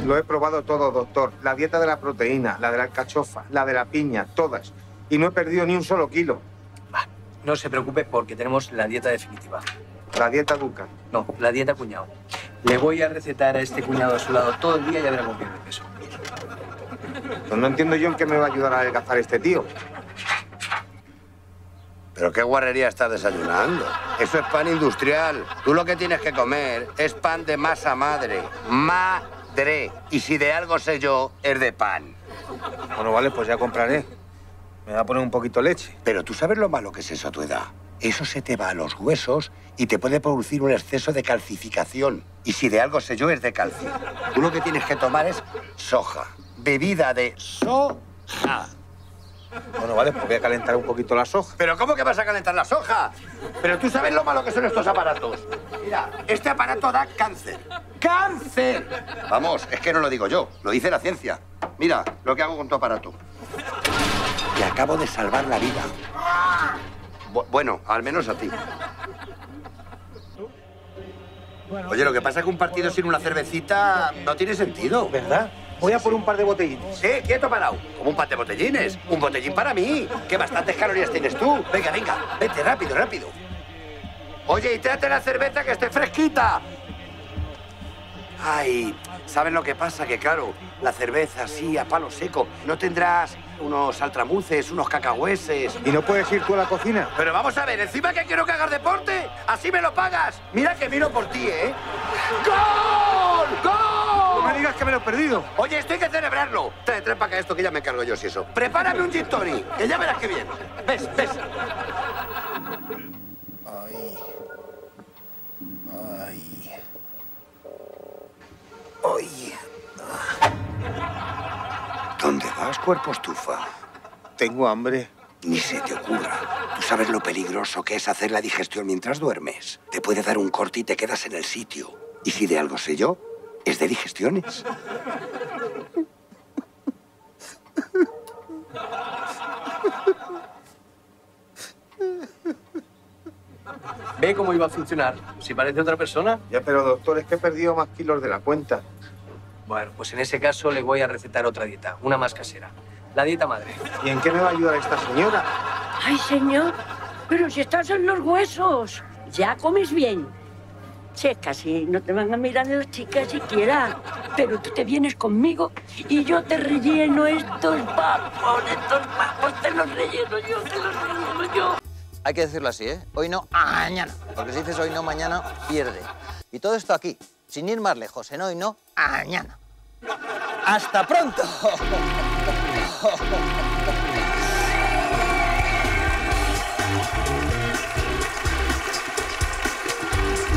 Lo he probado todo, doctor. La dieta de la proteína, la de la alcachofa, la de la piña, todas. Y no he perdido ni un solo kilo. Va, no se preocupe porque tenemos la dieta definitiva. La dieta Duca. No, la dieta cuñado. Le voy a recetar a este cuñado a su lado todo el día y ya verá cómo pierde peso. Pues no entiendo yo en qué me va a ayudar a adelgazar este tío. ¿Pero qué guarrería estás desayunando? Eso es pan industrial. Tú lo que tienes que comer es pan de masa madre. Madre. Y si de algo sé yo, es de pan. Bueno, vale, pues ya compraré. Me va a poner un poquito de leche. Pero tú sabes lo malo que es eso a tu edad. Eso se te va a los huesos y te puede producir un exceso de calcificación. Y si de algo sé yo, es de calcio. Tú lo que tienes que tomar es soja. Bebida de soja. Bueno, vale, pues voy a calentar un poquito la soja. ¿Pero cómo que vas a calentar la soja? Pero tú sabes lo malo que son estos aparatos. Mira, este aparato da cáncer. ¡Cáncer! Vamos, es que no lo digo yo, lo dice la ciencia. Mira lo que hago con tu aparato. Te acabo de salvar la vida. Bueno, al menos a ti. Oye, lo que pasa es que un partido sin una cervecita no tiene sentido. ¿Verdad? Voy a por un par de botellines. Quieto parado. Como un par de botellines. Un botellín para mí. Que bastantes calorías tienes tú. Venga, venga. Vete, rápido, rápido. Oye, y tráete la cerveza que esté fresquita. Ay, ¿sabes lo que pasa? Que claro, la cerveza así, a palo seco. ¿No tendrás unos altramuces, unos cacahueses? ¿Y no puedes ir tú a la cocina? Pero vamos a ver, encima que quiero que hagas deporte, así me lo pagas. Mira que miro por ti, ¿eh? ¡Gol! ¡Gol! No me digas que me lo he perdido. Oye, esto hay que celebrarlo. Trae para acá esto que ya me encargo yo, si eso. Prepárame un gin tonic, que ya verás qué bien. ¿Ves? ¿Ves? Ay. Ay. Ay. ¿Dónde vas, cuerpo estufa? Tengo hambre. Ni se te ocurra. ¿Tú sabes lo peligroso que es hacer la digestión mientras duermes? Te puede dar un corte y te quedas en el sitio. Y si de algo sé yo, es de digestiones. ¿Ve cómo iba a funcionar? Si parece otra persona. Ya, pero doctor, es que he perdido más kilos de la cuenta. Bueno, pues en ese caso le voy a recetar otra dieta, una más casera. La dieta madre. ¿Y en qué me va a ayudar esta señora? Ay, señor, pero si estás en los huesos, ya comes bien. Si es casi no te van a mirar las chicas siquiera, pero tú te vienes conmigo y yo te relleno estos papos, te los relleno yo, te los relleno yo. Hay que decirlo así, ¿eh? Hoy no, mañana. Porque si dices hoy no, mañana, pierde. Y todo esto aquí, sin ir más lejos, en hoy no, mañana. ¡Hasta pronto!